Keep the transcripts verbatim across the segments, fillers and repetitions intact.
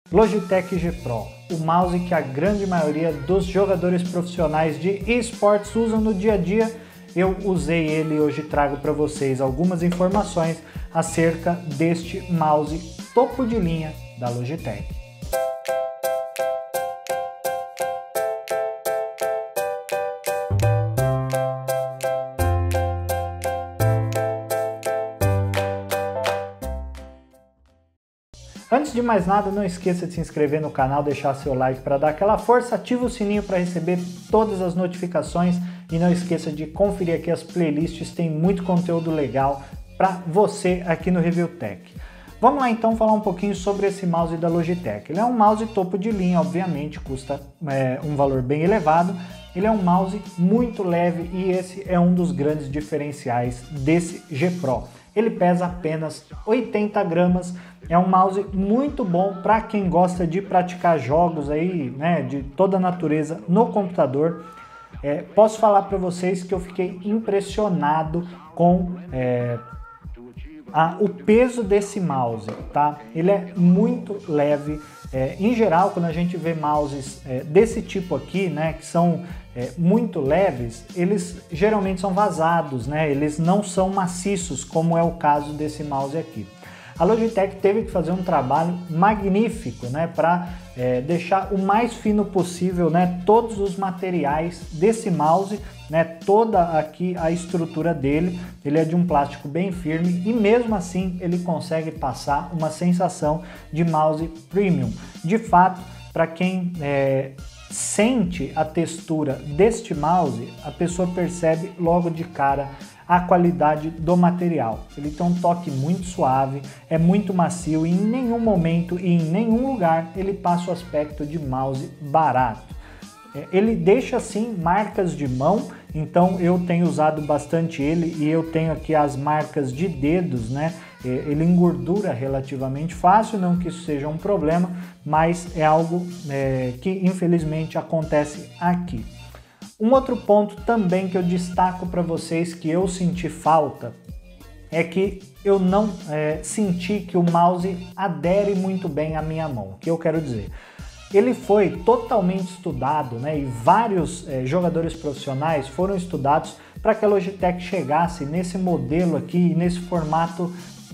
Logitech G Pro, o mouse que a grande maioria dos jogadores profissionais de esportes usam no dia a dia. Eu usei ele e hoje trago para vocês algumas informações acerca deste mouse topo de linha da Logitech. Antes de mais nada, não esqueça de se inscrever no canal, deixar seu like para dar aquela força, ativa o sininho para receber todas as notificações e não esqueça de conferir aqui as playlists, tem muito conteúdo legal para você aqui no Review Tech. Vamos lá então falar um pouquinho sobre esse mouse da Logitech. Ele é um mouse topo de linha, obviamente, custa é, um valor bem elevado. Ele é um mouse muito leve e esse é um dos grandes diferenciais desse G Pro. Ele pesa apenas oitenta gramas, é um mouse muito bom para quem gosta de praticar jogos aí, né, de toda a natureza no computador. É, posso falar para vocês que eu fiquei impressionado com é, a, o peso desse mouse, tá? Ele é muito leve. É, em geral, quando a gente vê mouses é, desse tipo aqui, né, que são é, muito leves, eles geralmente são vazados, né? Eles não são maciços, como é o caso desse mouse aqui. A Logitech teve que fazer um trabalho magnífico, né, para é, deixar o mais fino possível, né, todos os materiais desse mouse, né, toda aqui a estrutura dele. Ele é de um plástico bem firme e mesmo assim ele consegue passar uma sensação de mouse premium. De fato, para quem é, sente a textura deste mouse, a pessoa percebe logo de cara a qualidade do material. Ele tem um toque muito suave, é muito macio e em nenhum momento e em nenhum lugar ele passa o aspecto de mouse barato. Ele deixa sim marcas de mão, então eu tenho usado bastante ele e eu tenho aqui as marcas de dedos, né? Ele engordura relativamente fácil, não que isso seja um problema, mas é algo é, que infelizmente acontece aqui. Um outro ponto também que eu destaco para vocês que eu senti falta é que eu não é, senti que o mouse adere muito bem à minha mão. O que eu quero dizer? Ele foi totalmente estudado, né, e vários é, jogadores profissionais foram estudados para que a Logitech chegasse nesse modelo aqui, nesse formato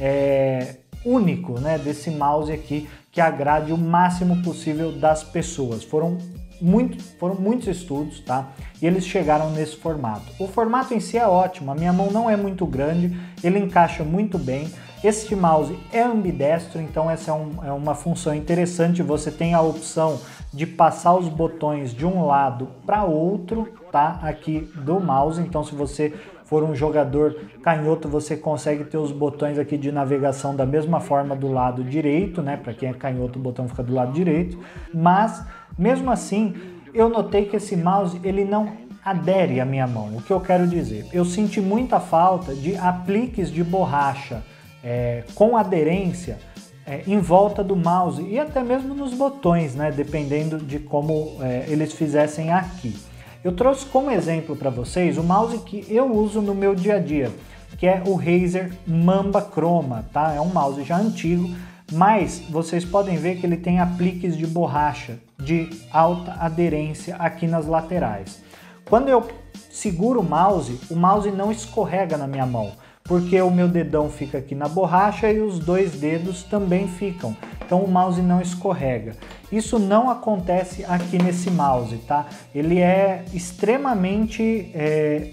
é, único, né, desse mouse aqui, que agrade o máximo possível das pessoas. Foram Muito, foram muitos estudos, tá? E eles chegaram nesse formato. O formato em si é ótimo, a minha mão não é muito grande, ele encaixa muito bem. Este mouse é ambidestro, então essa é, um, é uma função interessante. Você tem a opção de passar os botões de um lado para outro, tá? Aqui do mouse, então se você for um jogador canhoto, você consegue ter os botões aqui de navegação da mesma forma do lado direito, né? Para quem é canhoto, o botão fica do lado direito, mas mesmo assim, eu notei que esse mouse ele não adere à minha mão. O que eu quero dizer? Eu senti muita falta de apliques de borracha é, com aderência é, em volta do mouse e até mesmo nos botões, né? Dependendo de como é, eles fizessem aqui. Eu trouxe como exemplo para vocês o mouse que eu uso no meu dia a dia, que é o Razer Mamba Chroma, tá? É um mouse já antigo, mas vocês podem ver que ele tem apliques de borracha de alta aderência aqui nas laterais. Quando eu seguro o mouse, o mouse não escorrega na minha mão, porque o meu dedão fica aqui na borracha e os dois dedos também ficam, então o mouse não escorrega. Isso não acontece aqui nesse mouse, tá? Ele é extremamente é,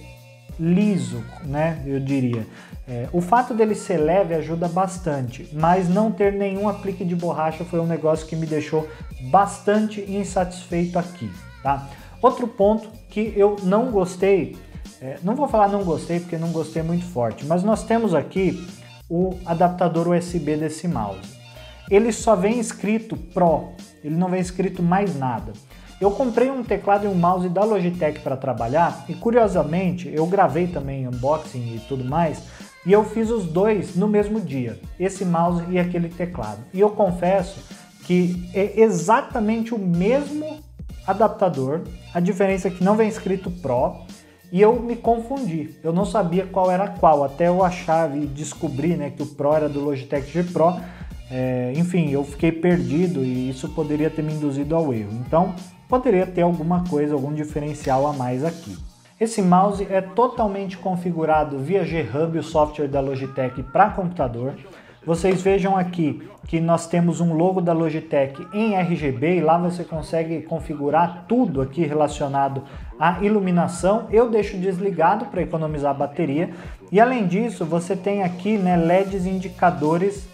liso, né? Eu diria. É, o fato dele ser leve ajuda bastante, mas não ter nenhum aplique de borracha foi um negócio que me deixou bastante insatisfeito aqui, tá? Outro ponto que eu não gostei, é, não vou falar não gostei porque não gostei muito forte, mas nós temos aqui o adaptador U S B desse mouse. Ele só vem escrito Pro, ele não vem escrito mais nada. Eu comprei um teclado e um mouse da Logitech para trabalhar e curiosamente eu gravei também unboxing e tudo mais e eu fiz os dois no mesmo dia, esse mouse e aquele teclado. E eu confesso que é exatamente o mesmo adaptador, a diferença é que não vem escrito Pro e eu me confundi, eu não sabia qual era qual, até eu achar e descobrir, né, que o Pro era do Logitech G Pro. é, enfim, eu fiquei perdido e isso poderia ter me induzido ao erro. Então, poderia ter alguma coisa, algum diferencial a mais aqui. Esse mouse é totalmente configurado via G-Hub, o software da Logitech para computador. Vocês vejam aqui que nós temos um logo da Logitech em R G B e lá você consegue configurar tudo aqui relacionado à iluminação. Eu deixo desligado para economizar a bateria e além disso você tem aqui, né, L E Ds indicadores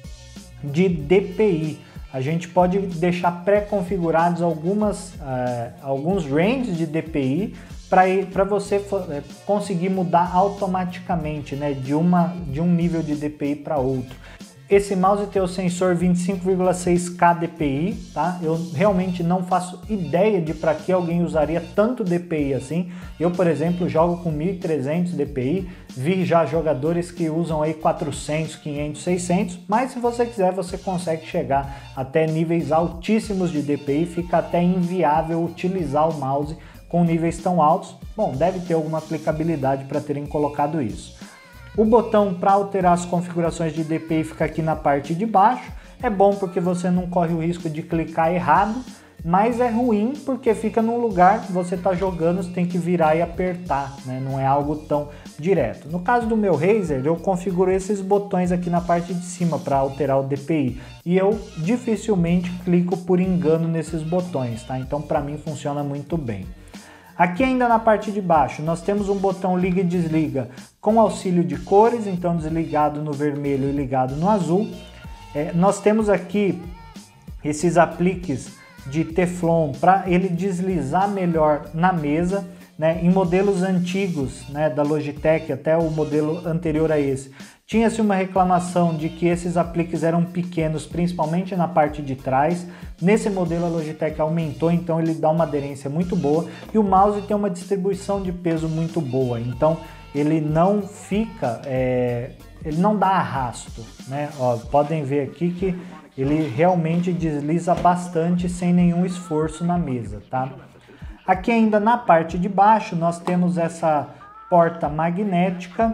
de D P I. A gente pode deixar pré-configurados algumas uh, alguns ranges de D P I para você conseguir mudar automaticamente, né, de, uma, de um nível de D P I para outro. Esse mouse tem o sensor vinte e cinco vírgula seis K D P I, tá? Eu realmente não faço ideia de para que alguém usaria tanto D P I assim. Eu, por exemplo, jogo com mil e trezentos D P I, vi já jogadores que usam aí quatrocentos, quinhentos, seiscentos, mas se você quiser você consegue chegar até níveis altíssimos de D P I, fica até inviável utilizar o mouse com níveis tão altos. Bom, deve ter alguma aplicabilidade para terem colocado isso. O botão para alterar as configurações de D P I fica aqui na parte de baixo. É bom porque você não corre o risco de clicar errado, mas é ruim porque fica num lugar que você está jogando, você tem que virar e apertar, né? Não é algo tão direto. No caso do meu Razer, eu configuro esses botões aqui na parte de cima para alterar o D P I e eu dificilmente clico por engano nesses botões, tá? Então para mim funciona muito bem. Aqui ainda na parte de baixo nós temos um botão liga e desliga com auxílio de cores, então desligado no vermelho e ligado no azul. É, nós temos aqui esses apliques de Teflon para ele deslizar melhor na mesa, né? Em modelos antigos, né, da Logitech, até o modelo anterior a esse, tinha-se uma reclamação de que esses apliques eram pequenos, principalmente na parte de trás. Nesse modelo a Logitech aumentou, então ele dá uma aderência muito boa e o mouse tem uma distribuição de peso muito boa, então ele não fica, é, ele não dá arrasto, né? Ó, podem ver aqui que ele realmente desliza bastante sem nenhum esforço na mesa, tá? Aqui ainda na parte de baixo nós temos essa porta magnética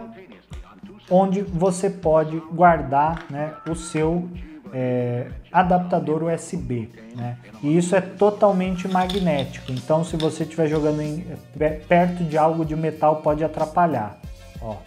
onde você pode guardar, né, o seu é, adaptador U S B, né? E isso é totalmente magnético, então se você estiver jogando em, perto de algo de metal pode atrapalhar. Ó,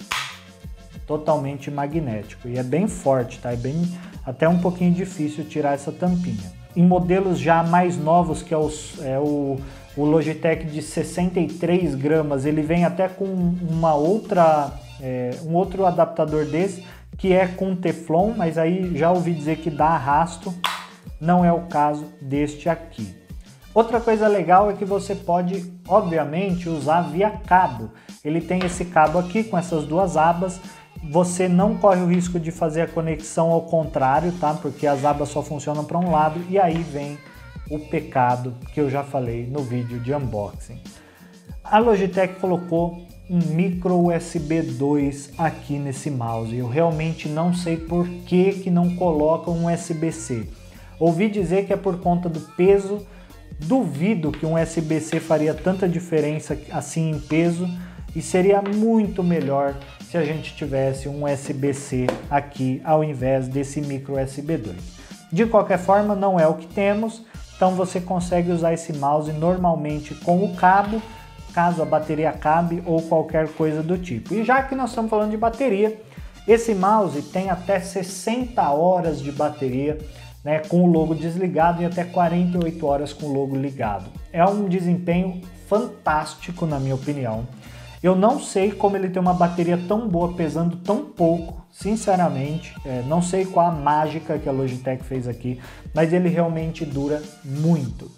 totalmente magnético e é bem forte, tá? É bem, até um pouquinho difícil tirar essa tampinha. Em modelos já mais novos, que é, os, é o, o Logitech de sessenta e três gramas, ele vem até com uma outra, é, um outro adaptador desse, que é com Teflon, mas aí já ouvi dizer que dá arrasto, não é o caso deste aqui. Outra coisa legal é que você pode, obviamente, usar via cabo. Ele tem esse cabo aqui com essas duas abas, você não corre o risco de fazer a conexão ao contrário, tá? Porque as abas só funcionam para um lado e aí vem o pecado que eu já falei no vídeo de unboxing. A Logitech colocou um micro U S B dois aqui nesse mouse. Eu realmente não sei por que que não colocam um U S B C. Ouvi dizer que é por conta do peso. Duvido que um U S B C faria tanta diferença assim em peso e seria muito melhor se a gente tivesse um U S B C aqui ao invés desse micro U S B dois. De qualquer forma, não é o que temos, então você consegue usar esse mouse normalmente com o cabo, caso a bateria acabe ou qualquer coisa do tipo. E já que nós estamos falando de bateria, esse mouse tem até sessenta horas de bateria, né, com o logo desligado e até quarenta e oito horas com o logo ligado. É um desempenho fantástico, na minha opinião. Eu não sei como ele tem uma bateria tão boa pesando tão pouco, sinceramente. É, não sei qual a mágica que a Logitech fez aqui, mas ele realmente dura muito.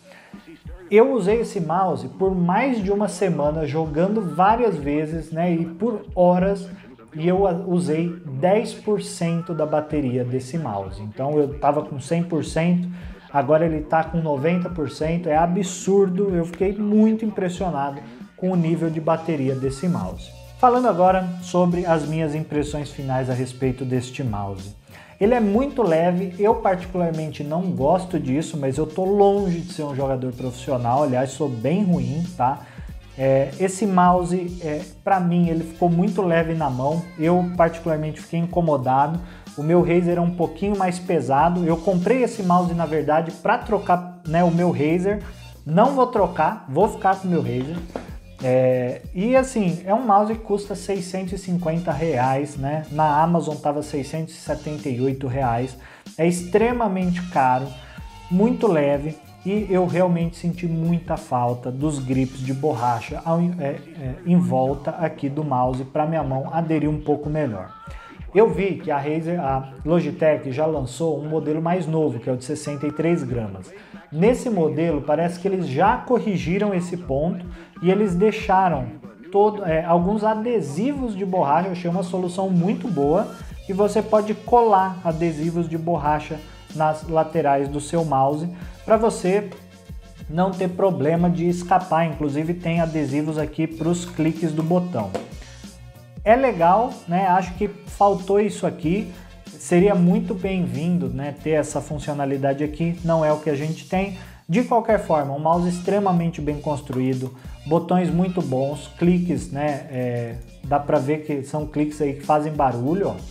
Eu usei esse mouse por mais de uma semana, jogando várias vezes, né, e por horas, e eu usei dez por cento da bateria desse mouse. Então eu estava com cem por cento, agora ele está com noventa por cento, é absurdo, eu fiquei muito impressionado com o nível de bateria desse mouse. Falando agora sobre as minhas impressões finais a respeito deste mouse. Ele é muito leve, eu particularmente não gosto disso, mas eu tô longe de ser um jogador profissional, aliás, sou bem ruim, tá? É, esse mouse, é, para mim, ele ficou muito leve na mão. Eu particularmente fiquei incomodado. O meu Razer é um pouquinho mais pesado. Eu comprei esse mouse, na verdade, para trocar, né, o meu Razer. Não vou trocar, vou ficar com o meu Razer. É, e assim, é um mouse que custa seiscentos e cinquenta reais, né? Na Amazon tava seiscentos e setenta e oito reais. É extremamente caro, muito leve. E eu realmente senti muita falta dos grips de borracha ao, é, é, em volta aqui do mouse para minha mão aderir um pouco melhor. Eu vi que a Razer, a Logitech já lançou um modelo mais novo, que é o de sessenta e três gramas. Nesse modelo parece que eles já corrigiram esse ponto e eles deixaram todo, é, alguns adesivos de borracha. Eu achei uma solução muito boa e você pode colar adesivos de borracha nas laterais do seu mouse para você não ter problema de escapar. Inclusive tem adesivos aqui para os cliques do botão. É legal, né? Acho que faltou isso aqui. Seria muito bem-vindo, né, ter essa funcionalidade aqui. Não é o que a gente tem. De qualquer forma, um mouse extremamente bem construído, botões muito bons, cliques, né? É, dá para ver que são cliques aí que fazem barulho, ó.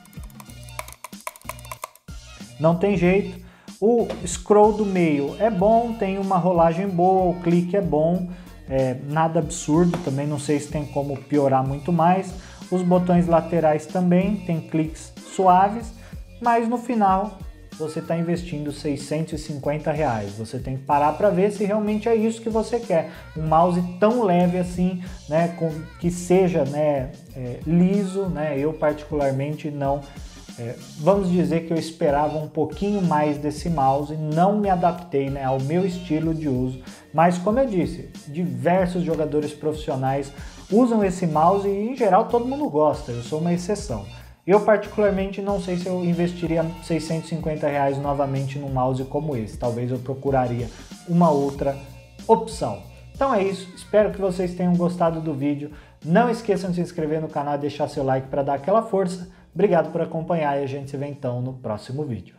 Não tem jeito. O scroll do meio é bom, tem uma rolagem boa, o clique é bom, é, nada absurdo, também não sei se tem como piorar muito mais. Os botões laterais também tem cliques suaves, mas no final você está investindo seiscentos e cinquenta reais. Você tem que parar para ver se realmente é isso que você quer. Um mouse tão leve assim, né, com, que seja, né, é, liso, né, eu particularmente não... É, vamos dizer que eu esperava um pouquinho mais desse mouse, não me adaptei, né, ao meu estilo de uso, mas como eu disse, diversos jogadores profissionais usam esse mouse e em geral todo mundo gosta, eu sou uma exceção. Eu particularmente não sei se eu investiria seiscentos e cinquenta reais novamente num mouse como esse, talvez eu procuraria uma outra opção. Então é isso, espero que vocês tenham gostado do vídeo, não esqueçam de se inscrever no canal e deixar seu like para dar aquela força. Obrigado por acompanhar e a gente se vê então no próximo vídeo.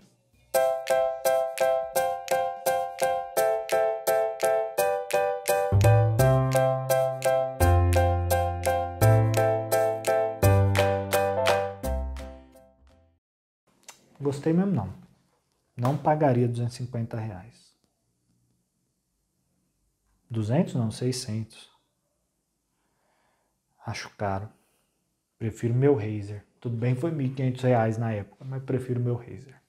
Gostei mesmo não. Não pagaria duzentos e cinquenta reais. duzentos não, seiscentos. Acho caro. Prefiro meu Razer. Tudo bem, foi mil e quinhentos reais na época, mas prefiro meu Razer.